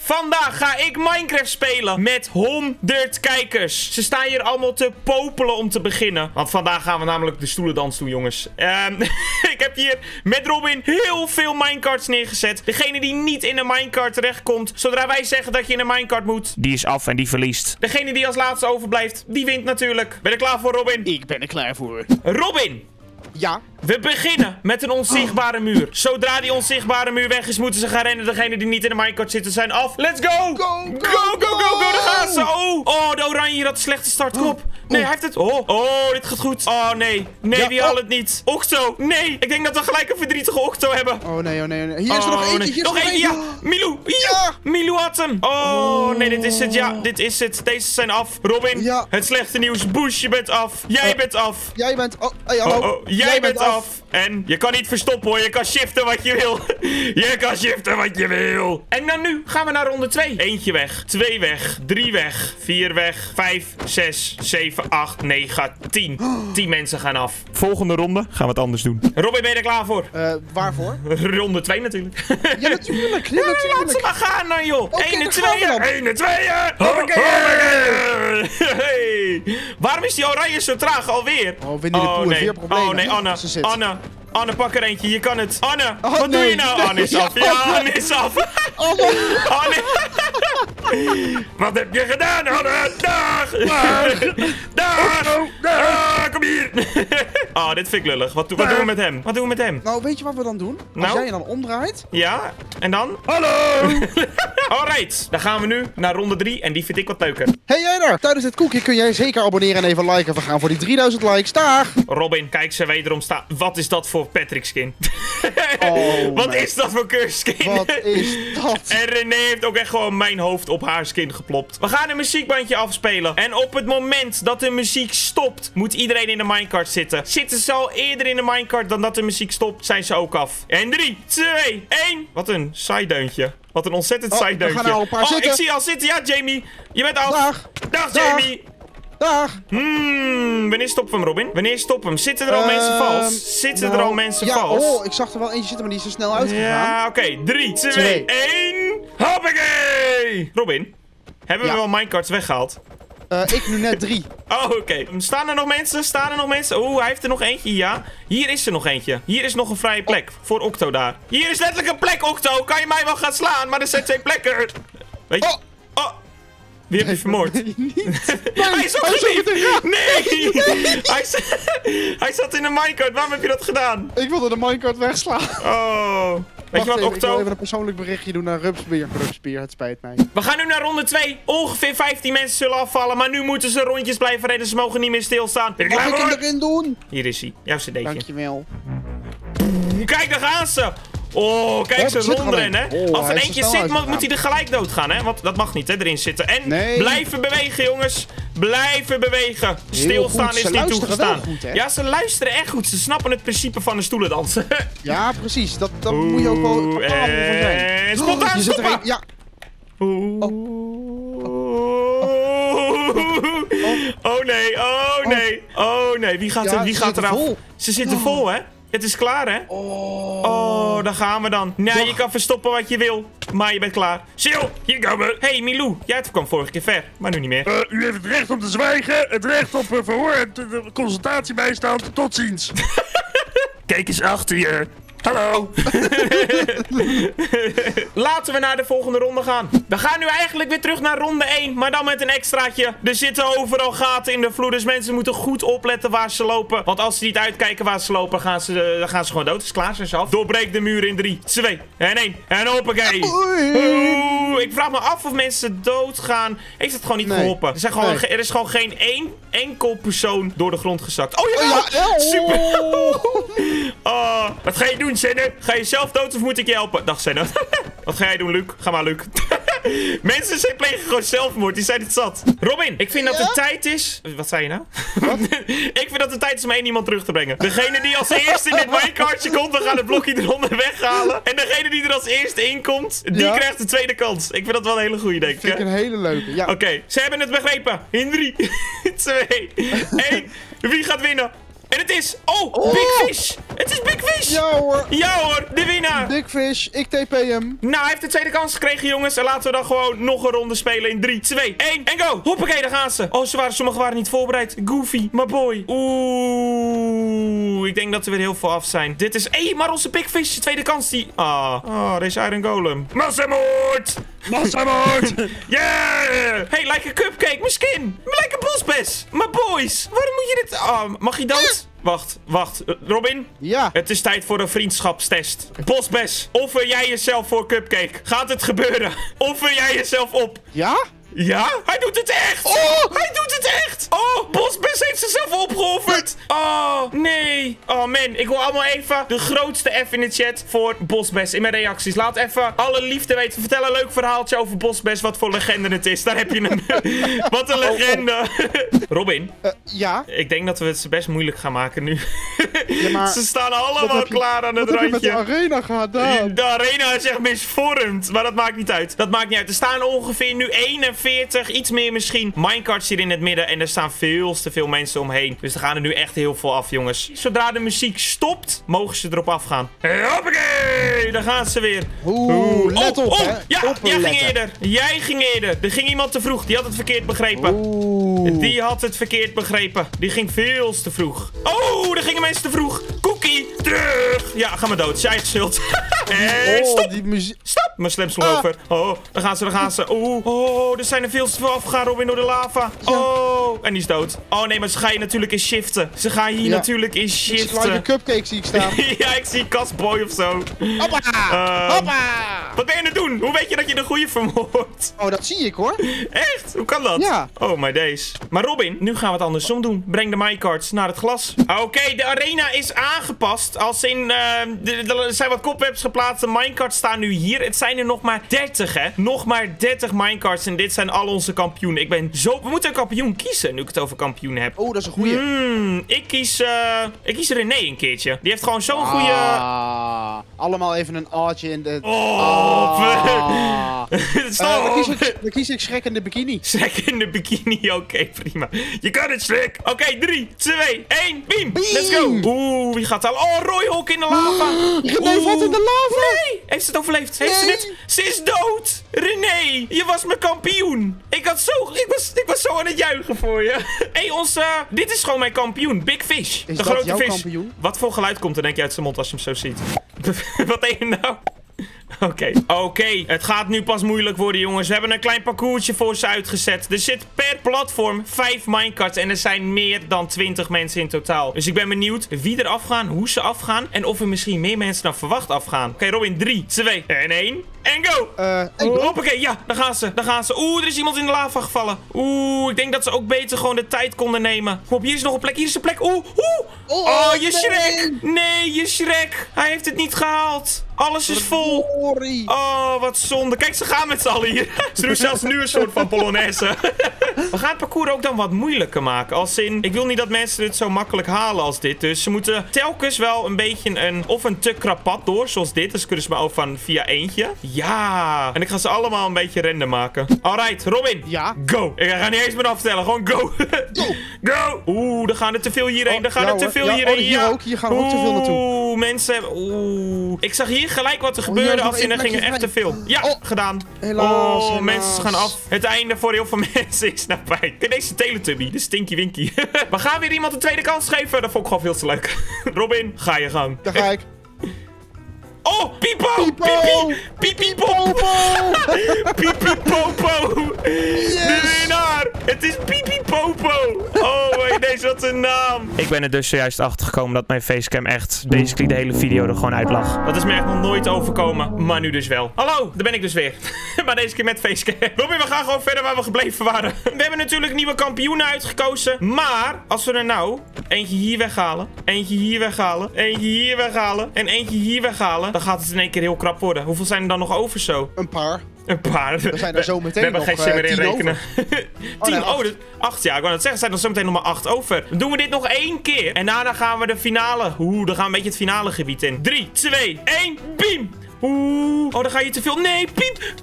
Vandaag ga ik Minecraft spelen met 100 kijkers. Ze staan hier allemaal te popelen om te beginnen. Want vandaag gaan we namelijk de stoelendans doen, jongens. Ik heb hier met Robin heel veel minecarts neergezet. Degene die niet in een minecart terechtkomt, zodra wij zeggen dat je in een minecart moet, die is af en die verliest. Degene die als laatste overblijft, die wint natuurlijk. Ben je klaar voor, Robin? Ik ben er klaar voor. Robin! Ja? We beginnen met een onzichtbare muur. Zodra die onzichtbare muur weg is, moeten ze gaan rennen. Degene die niet in de minecart zitten zijn af. Let's go! Go! Daar gaan ze! Oh, de oranje hier had een slechte start. Kom op. Nee, hij heeft het. Oh, dit gaat goed. Oh, nee. Nee, die haalt het niet. Octo, nee. Ik denk dat we gelijk een verdrietige Octo hebben. Oh, nee. Hier is er nog eentje. Hier is nog eentje, ja. Milou. Ja. Milou had hem. Oh, nee, dit is het. Ja, dit is het. Deze zijn af. Robin, ja. Het slechte nieuws. Bush, je bent af. Jij bent af. Jij bent... Oh, hey, hallo. Jij bent af. En je kan niet verstoppen, hoor. Je kan shiften wat je wil. Je kan shiften wat je wil. En dan nu gaan we naar ronde 2. Eentje weg. 2 weg. 3 weg. 4 weg. 5, 6, 7, 8, 9, 10. 10 mensen gaan af. Volgende ronde gaan we het anders doen. Robin, ben je er klaar voor? Waarvoor? Ronde 2 natuurlijk. Ja, natuurlijk. Laat ze maar gaan nou, joh. 1 en 2. 1 en 2. Hey. Waarom is die oranje zo traag alweer? Oh, Winnie de Pooh heeft weer problemen. Oh nee, Anne, pak er eentje. Je kan het. Anne, wat doe je nou? Nee. Anne is af. Ja, Anne is af. Anne. Wat heb je gedaan, Anne? Dag. Kom hier. Oh, dit vind ik lullig. Wat doen we met hem? Wat doen we met hem? Nou, weet je wat we dan doen? Als jij je dan omdraait. Ja, en dan? Hallo. Alright, dan gaan we nu naar ronde 3 en die vind ik wat leuker. Hey jij daar, tijdens dit koekje kun jij zeker abonneren en even liken. We gaan voor die 3000 likes. Dag! Robin, kijk ze wederom staan. Wat is dat voor Patrick skin? Wat is dat voor curse skin? Wat is dat? En René heeft ook echt gewoon mijn hoofd op haar skin geplopt. We gaan een muziekbandje afspelen. En op het moment dat de muziek stopt, moet iedereen in de minecart zitten. Zitten ze al eerder in de minecart dan dat de muziek stopt, zijn ze ook af. En 3, 2, 1. Wat een saai deuntje. Wat een ontzettend saai deuntje. We gaan er al een paar zitten. Ik zie je al zitten. Ja, Jamie. Je bent af. Dag, Jamie. Dag. Wanneer stoppen we hem, Robin? Wanneer stoppen we hem? Zitten er al mensen vals? Zitten er al mensen vals? Oh, ik zag er wel eentje zitten, maar die is er snel uitgegaan. Ja, oké. 3, 2, 1. Hoppakee! Robin, hebben we wel minecarts weggehaald? Ik nu net 3. Oh, oké. Staan er nog mensen? Oeh, hij heeft er nog eentje, ja. Hier is er nog eentje. Hier is nog een vrije plek. Voor Octo daar. Hier is letterlijk een plek, Octo. Kan je mij wel gaan slaan? Maar er zijn 2 plekken. Weet je? Oh. Wie heb je vermoord? Hij is ook geliefd! Nee! Hij zat in een minecart. Waarom heb je dat gedaan? Ik wilde de minecart wegslaan. Oh. Weet je wat, Octo? Ik wil even een persoonlijk berichtje doen naar Rupspier. Het spijt mij. We gaan nu naar ronde 2. Ongeveer 15 mensen zullen afvallen. Maar nu moeten ze rondjes blijven rennen. Ze mogen niet meer stilstaan. Mag ik hem erin doen? Hier is hij. Jouw cd'tje. Dankjewel. Kijk, daar gaan ze. Oh, kijk ze rondrennen, hè. Als er eentje zit, moet hij er gelijk doodgaan, hè. Want dat mag niet, hè, erin zitten. En blijven bewegen, jongens. Blijven bewegen. Stilstaan is niet toegestaan. Ja, ze luisteren echt goed. Ze snappen het principe van de stoelendansen. Ja, precies. Dat moet je ook wel kapabel van zijn. Spontaan stoppen. Ja. Oh nee. Wie gaat eraf? Ze zitten vol, hè. Het is klaar, hè? Oh, daar gaan we dan. Nee, je kan verstoppen wat je wil. Maar je bent klaar. Sil, hier komen we. Hey, Milou. Jij kwam vorige keer ver, maar nu niet meer. U heeft het recht om te zwijgen, het recht op verhoor en consultatiebijstand. Tot ziens. Kijk eens achter je. Hallo. Laten we naar de volgende ronde gaan. We gaan nu eigenlijk weer terug naar ronde 1. Maar dan met een extraatje. Er zitten overal gaten in de vloer. Dus mensen moeten goed opletten waar ze lopen. Want als ze niet uitkijken waar ze lopen, dan gaan ze gewoon dood. Dus klaar, zijn ze af. Doorbreek de muur in 3, 2 en 1. En hoppakee. Ik vraag me af of mensen doodgaan. Heeft het gewoon niet geholpen. Er is gewoon geen enkel persoon door de grond gezakt. Oh ja, super. Wat ga je doen, Senne? Ga je zelf dood of moet ik je helpen? Dag, Senne. Wat ga jij doen, Luc? Ga maar, Luc. Mensen plegen gewoon zelfmoord. Die zijn het zat. Robin, ik vind dat het tijd is... Wat zei je nou? Ik vind dat het tijd is om 1 iemand terug te brengen. Degene die als eerste in dit minecartje komt, we gaan het blokje eronder weghalen. En degene die er als eerste in komt, die krijgt de tweede kans. Ik vind dat wel een hele goede, denk ik. Vind ik een hele leuke, ja. Oké, ze hebben het begrepen. In 3, 2, 1. Wie gaat winnen? En En het is... Oh, Big Fish. Het is Big Fish. Ja hoor, de winnaar. Big Fish, ik TP hem. Nou, hij heeft de tweede kans gekregen, jongens. En laten we dan gewoon nog een ronde spelen in 3, 2, 1 en go. Hoppakee, daar gaan ze. Oh, sommigen waren niet voorbereid. Goofy, my boy. Oeh, ik denk dat er weer heel veel af zijn. Dit is... maar onze Big Fish, de tweede kans die... deze Iron Golem. Massamoord. Yeah. Hey, like a cupcake, mijn skin. Like a bossbes. My boys. Waarom moet je dit... mag je dood? Wacht. Robin? Ja. Het is tijd voor een vriendschapstest. Bossbes, offer jij jezelf voor cupcake? Gaat het gebeuren? Offer jij jezelf op? Ja? Ja? Hij doet het echt! Hij doet het echt! Oh, Bossbes heeft zichzelf opgeofferd! Oh, nee. Oh, man. Ik wil allemaal even de grootste F in de chat voor Bossbes in mijn reacties. Laat even alle liefde weten. Vertel een leuk verhaaltje over Bossbes, wat voor legende het is. Daar heb je hem. Wat een legende. Robin? Ja? Ik denk dat we het best moeilijk gaan maken nu. Ja, maar ze staan allemaal klaar aan het randje. Wat heb je met de arena gedaan? De arena is echt misvormd. Maar dat maakt niet uit. Dat maakt niet uit. Er staan ongeveer nu 41, iets meer misschien, minecarts hier in het midden. En er staan veel te veel mensen omheen. Dus er gaan er nu echt heel veel af, jongens. Zodra de muziek stopt, mogen ze erop afgaan. Hoppakee! Daar gaan ze weer. Let op, hè. Ja, jij ging eerder. Jij ging eerder. Er ging iemand te vroeg. Die had het verkeerd begrepen. Die had het verkeerd begrepen. Die ging veel te vroeg. Oh, er gingen mensen te vroeg. Cookie, terug. Ja, ga maar dood. Zij schuld. En stop. Die muziek. Stop. Mijn slam sloeg over. Oh, daar gaan ze. Oh, er zijn er veel te veel afgegaan, Robin, door de lava. Ja. Oh, en die is dood. Oh nee, maar ze gaan hier natuurlijk in shiften. Ze gaan hier natuurlijk in shiften. Like een cupcake zie ik staan. Ja, ik zie Kastboy of zo. Hoppa! Wat ben je aan het doen? Hoe weet je dat je de goeie vermoordt? Oh, dat zie ik hoor. Echt? Hoe kan dat? Ja. Oh my days. Maar Robin, nu gaan we het andersom doen. Breng de minecarts naar het glas. Oké, de arena is aangepast. Als in, er zijn wat cobwebs geplaatst. De minecarts staan nu hier. Het zijn er nog maar 30, hè. Nog maar 30 minecarts. En dit zijn al onze kampioenen. We moeten een kampioen kiezen, nu ik het over kampioenen heb. Oh, dat is een goeie. Ik kies René een keertje. Die heeft gewoon zo'n goede... Allemaal even een aardje in de... Dan kies ik Shrek in de bikini. Shrek in de bikini, oké, prima. Je kan het, Shrek. Oké, 3, 2, 1, beam. Let's go. Oeh, wie gaat al? Oh, Royhawk in de lava. René valt in de lava. Nee, heeft ze het overleefd? Heeft ze het? Ze is dood. René, je was mijn kampioen. Ik was zo aan het juichen voor je. Hé, dit is gewoon mijn kampioen. Big Fish. Is de dat grote jouw vis. kampioen? Wat voor geluid komt er denk je uit zijn mond als je hem zo ziet? Wat deed je nou? Oké, het gaat nu pas moeilijk worden, jongens. We hebben een klein parcoursje voor ze uitgezet. Er zit per platform 5 minecarts en er zijn meer dan 20 mensen in totaal. Dus ik ben benieuwd wie er afgaan, hoe ze afgaan en of er misschien meer mensen dan verwacht afgaan. Oké, Robin, 3, 2 en 1. En go! Hoppakee, ja, daar gaan ze. Oeh, er is iemand in de lava gevallen. Oeh, ik denk dat ze ook beter gewoon de tijd konden nemen. Kom op, hier is nog een plek, hier is een plek. Oh, je Shrek! Nee, je Shrek! Hij heeft het niet gehaald. Alles is vol. Oh, wat zonde. Kijk, ze gaan met z'n allen hier. Ze doen zelfs nu een soort van Polonaise. We gaan het parcours ook dan wat moeilijker maken. Als in, ik wil niet dat mensen dit zo makkelijk halen als dit. Dus ze moeten telkens wel een beetje een te krap pad door. Zoals dit. Dus kunnen ze maar ook van via eentje. Ja. En ik ga ze allemaal een beetje random maken. Alright, Robin. Ja? Go. Ik ga niet eens meer aftellen. Gewoon go. Go. Oeh, er gaan er te veel hierheen. Hier gaan we ook te veel naartoe. Oeh, mensen. Ik zag hier gelijk wat er gebeurde als in er gingen echt te veel. Ja, gedaan. Helaas. Mensen gaan af. Het einde voor heel veel mensen is nabij. Kijk, deze Teletubby, de Stinky Winky. We gaan weer iemand een tweede kans geven. Dat vond ik gewoon veel te leuk. Robin, ga je gang. Daar ga ik. Oh, Pipo! Pipi-popo! Pipi-popo! De winnaar! Het is Pipi-popo! Oh, deze wat een naam! Ik ben er dus zojuist achter gekomen dat mijn facecam echt basically de hele video er gewoon uit lag. Dat is me echt nog nooit overkomen, maar nu dus wel. Hallo, daar ben ik dus weer. Maar deze keer met facecam. Robin, we gaan gewoon verder waar we gebleven waren. We hebben natuurlijk nieuwe kampioenen uitgekozen. Maar, als we er nou eentje hier weghalen, eentje hier weghalen, eentje hier weghalen en eentje hier weghalen, dan gaat het in één keer heel krap worden. Hoeveel zijn er dan nog over zo? Een paar. Een paar. We zijn er zo meteen nog 10 over. We hebben geen zin meer in rekenen. 10, oh, 8 ja. Ik wou net zeggen, er zijn er zo meteen nog maar 8 over. Dan doen we dit nog 1 keer. En daarna gaan we de finale. Dan gaan we een beetje het finale gebied in. 3, 2, 1, beam! Oh, dan ga je te veel. Nee,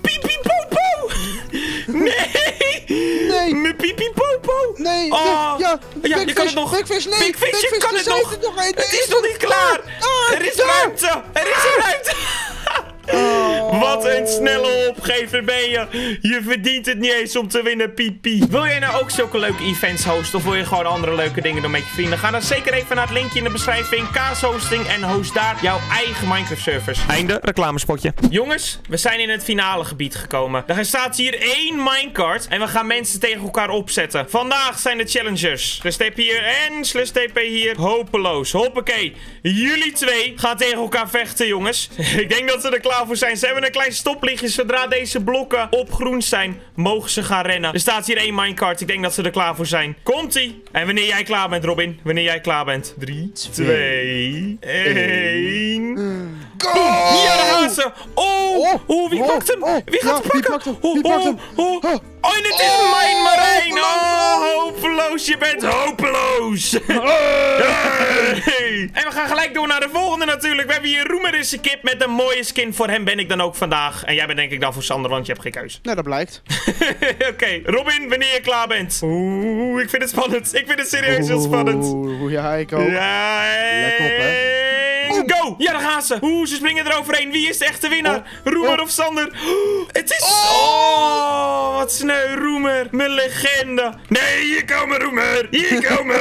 piep-popo! Nee! Nee! Mijn piep-popo! Nee! Oh, ja, Ja, je kan het nog. Big Fish, nee. Big Fish, je kan het nog. Nee, Het is nog niet klaar. Er is ruimte. Er is ruimte. Wat een snelle opgever ben je. Je verdient het niet eens om te winnen, piepie. Wil jij nou ook zulke leuke events hosten? Of wil je gewoon andere leuke dingen doen met je vrienden? Ga dan zeker even naar het linkje in de beschrijving. Kaas Hosting en host daar jouw eigen Minecraft servers. Einde reclamespotje. Jongens, we zijn in het finale gebied gekomen. Er staat hier 1 minecart. En we gaan mensen tegen elkaar opzetten. Vandaag zijn de challengers. Slustp hier en Slustp hier. Hopeloos. Hoppakee. Jullie 2 gaan tegen elkaar vechten, jongens. Ik denk dat ze er klaar voor zijn. Ze hebben een klein stoplichtje. Zodra deze blokken op groen zijn, mogen ze gaan rennen. Er staat hier 1 minecart. Ik denk dat ze er klaar voor zijn. Komt-ie. En wanneer jij klaar bent, Robin. Wanneer jij klaar bent. 3, 2, 1. Go! Ja, daar gaan ze. Oh, wie pakt hem? Wie gaat hem pakken? Wie pakt hem? Oh, en het is mijn Marijn. Oh, hopeloos. Je bent hopeloos. Hey. En we gaan gelijk door naar de volgende natuurlijk. We hebben hier Roemerische kip met een mooie skin. Voor hem ben ik dan ook vandaag. En jij bent denk ik dan voor Sander, want je hebt geen keus. Nou, dat blijkt. Oké, Robin, wanneer je klaar bent. Oeh, ik vind het spannend. Ik vind het serieus heel spannend. Oeh, ja, ik ook. Ja, Let op, hè. Go! Ja, daar gaan ze. Oeh, ze springen eroverheen. Wie is de echte winnaar? Roemer of Sander? Het is... Oh, wat sneu, Roemer. Mijn legende. Nee, hier komen Roemer. Hier komen.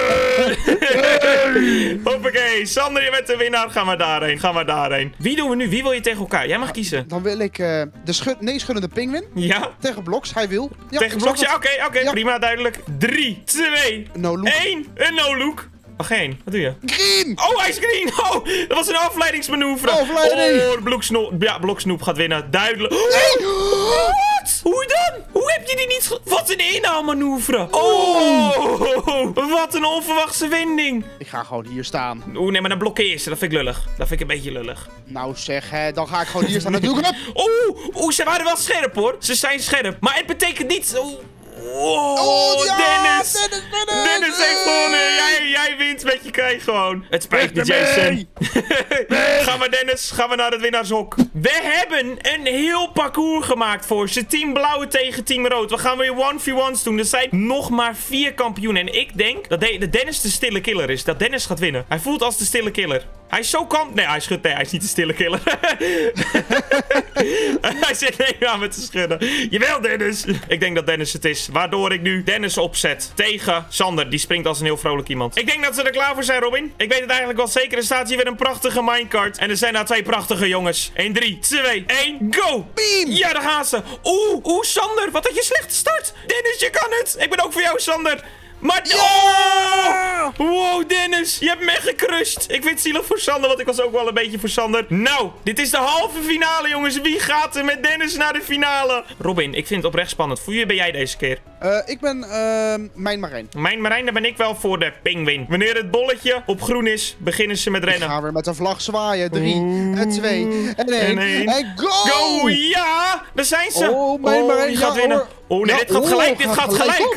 Hoppakee. Sander, je bent de winnaar. Ga maar daarheen. Ga maar daarheen. Wie doen we nu? Wie wil je tegen elkaar? Jij mag kiezen. Dan wil ik de schuddende pinguïn Ja? tegen Bloks. Hij wil. Ja, Tegen Bloks? Ja, oké. Ja. Prima, duidelijk. 3, 2, No look. 1. Een no-look. Wacht, geen. Wat doe je? Green! Oh, hij is green! Oh, dat was een afleidingsmanoeuvre. Afleiding. Oh, Bloksnoep gaat winnen. Duidelijk. Nee! Wat? Hoe dan? Hoe heb je die niet... Wat een inhaalmanoeuvre. Oh, wat een onverwachte wending. Ik ga gewoon hier staan. Oeh, nee, maar dan blokkeer ze. Dat vind ik lullig. Dat vind ik een beetje lullig. Nou zeg, hè, dan ga ik gewoon hier staan. Dan doe ik het. Oeh, ze waren wel scherp, hoor. Ze zijn scherp. Maar het betekent niet... Oh, ja, Dennis! Dennis! Dennis heeft gewonnen! Jij wint met je krijg gewoon. Het spijt me, Weg ermee! Jason. Ga maar, Dennis. Gaan we naar het winnaarshok. We hebben een heel parcours gemaakt voor ze. Team Blauw tegen Team Rood. We gaan weer 1v1's doen. Er zijn nog maar 4 kampioenen. En ik denk dat Dennis de stille killer is. Dat Dennis gaat winnen. Hij voelt als de stille killer. Hij is zo kalm. Nee, hij is niet de stille killer. Hij zit nee aan met te schudden. Jawel, Dennis. Ik denk dat Dennis het is. Waardoor ik nu Dennis opzet tegen Sander. Die springt als een heel vrolijk iemand. Ik denk dat ze er klaar voor zijn, Robin. Ik weet het eigenlijk wel zeker. Er staat hier weer een prachtige minecart. En er zijn daar 2 prachtige jongens. 1, 3, 2, 1, go! Beam! Ja, daar gaan ze. Oeh, Sander. Wat had je slechte start. Dennis, je kan het. Ik ben ook voor jou, Sander. Maar... Oh! Wow, Dennis. Je hebt me echt gecrushed. Ik vind het zielig voor Sander, want ik was ook wel een beetje voor Sander. Nou, dit is de halve finale, jongens. Wie gaat er met Dennis naar de finale? Robin, ik vind het oprecht spannend. Voor wie ben jij deze keer? Ik ben mijn Marijn. Mijn Marijn, daar ben ik wel voor de pinguïn. Wanneer het bolletje op groen is, beginnen ze met Ik rennen. ga weer met een vlag zwaaien. 3 en 2 en 1 en go! Go! Ja! Daar zijn ze. Oh, mijn Marijn die gaat ja, winnen. hoor. Oh nee, Ja, dit gaat gelijk. Dit gaat gelijk.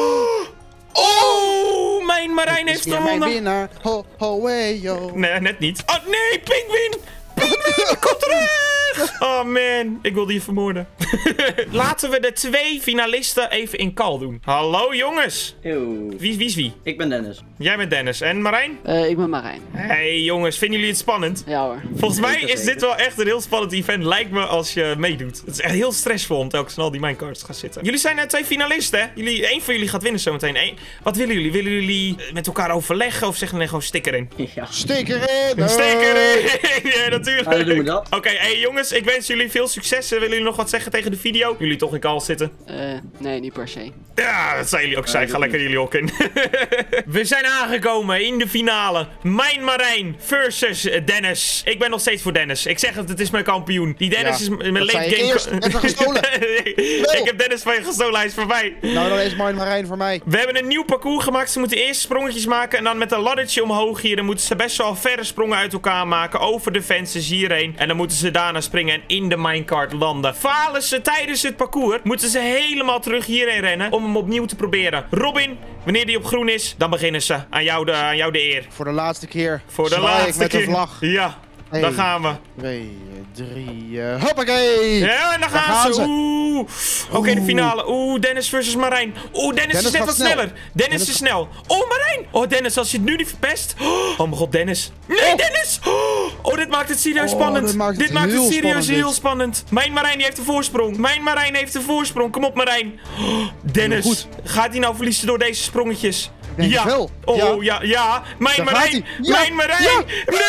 Oh, mijn Marijn heeft Weer mijn gewonnen. winnaar. Ho, ho, hey, yo. Nee, net niet. Oh nee, pinguïn! Pinguïn, kom terug! Oh man, ik wilde je vermoorden. Laten we de 2 finalisten even in call doen. Hallo jongens. Eeuw. Wie is wie? Ik ben Dennis. Jij bent Dennis. En Marijn? Ik ben Marijn. Hey jongens, vinden jullie het spannend? Ja hoor. Volgens mij Zeker, is dit wel echt een heel spannend event. Lijkt me als je meedoet. Het is echt heel stressvol om telkens snel die minecarts te gaan zitten. Jullie zijn 2 finalisten, hè? Eén van jullie gaat winnen zometeen. Wat willen jullie? Willen jullie met elkaar overleggen of zeggen we gewoon sticker in? Ja. Steek erin! Sticker in! Ja, natuurlijk. Nou, dan doen we dat. Oké, hey jongens, ik wens jullie veel succes. Willen jullie nog wat zeggen tegen de video? Jullie toch in call zitten? Nee, niet per se. Ja, dat zijn jullie ook zijn. Ga lekker jullie ook in. We zijn aangekomen in de finale. Mijn Marijn versus Dennis. Ik ben nog steeds voor Dennis. Ik zeg het is mijn kampioen. Die Dennis Ja, is mijn dat late zei ik game. eerst. Net gestolen. Ik heb Dennis van je gestolen. Hij is voorbij. Nou, dan is mijn Marijn voor mij. We hebben een nieuw parcours gemaakt. Ze moeten eerst sprongetjes maken. En dan met een laddertje omhoog hier. Dan moeten ze best wel verre sprongen uit elkaar maken. Over de fences hierheen. En dan moeten ze daarna springen en in de minecart landen. Falen ze tijdens het parcours, moeten ze helemaal terug hierheen rennen. Om hem opnieuw te proberen. Robin, wanneer die op groen is, dan beginnen ze. Aan jou de eer. Voor de laatste keer. Voor de zwaai ik laatste met keer. een vlag. Ja. Daar gaan we. 2, 3, hoppakee! Ja, en daar gaan ze. Oeh. Oké, de finale. Oeh, Dennis versus Marijn. Oeh, Dennis is net wat sneller. Dennis is snel. Oh, Marijn. Oh, Dennis, als je het nu niet verpest. Oh, mijn god, Dennis. Nee, Dennis. Oh, dit maakt het serieus spannend. Dit maakt het serieus heel spannend. Mijn Marijn die heeft de voorsprong. Mijn Marijn heeft de voorsprong. Kom op, Marijn. Oh, Dennis. Gaat hij nou verliezen door deze sprongetjes? Ja. Wel. Oh, ja. Mijn Marijn. Ja. Mijn Marijn. Ja.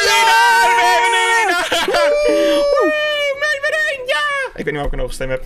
Mijn Marijn, ja! Ik weet niet welke ik nog stem heb.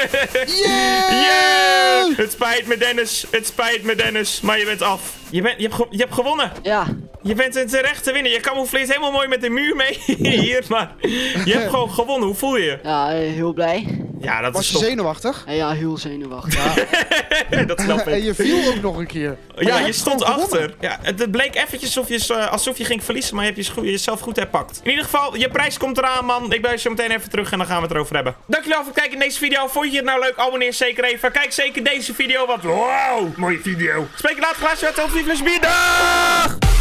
Yeah! Het spijt me, Dennis. Het spijt me, Dennis. Maar je bent af. Je hebt gewonnen. Ja. Je bent een terechte winnaar. Je camoufleert helemaal mooi met de muur mee. Hier, maar je hebt gewoon gewonnen. Hoe voel je je? Ja, heel blij. Ja, dat Was is je top. zenuwachtig? Ja, heel zenuwachtig. Dat snap ik. En je viel ook nog een keer. Maar Ja, je hebt stond gewoon achter. gewonnen. Ja, het bleek eventjes alsof je ging verliezen, maar je hebt jezelf goed herpakt. In ieder geval, je prijs komt eraan, man. Ik ben zo meteen even terug en dan gaan we het erover hebben. Dankjewel voor het kijken in deze video. Vond je het nou leuk? Abonneer zeker even. Kijk zeker deze video, want wow, mooie video. Spreek je later, glaasje uit, tot die fles bier. Dag!